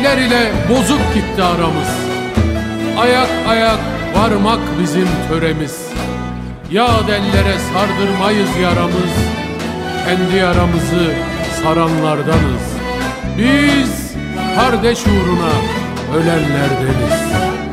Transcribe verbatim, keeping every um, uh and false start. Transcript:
Eller ile bozuk gitti aramız. Ayak ayak varmak bizim töremiz. Yağ dellere sardırmayız yaramız. Kendi yaramızı saranlardanız. Biz kardeş uğruna ölenlerdeniz.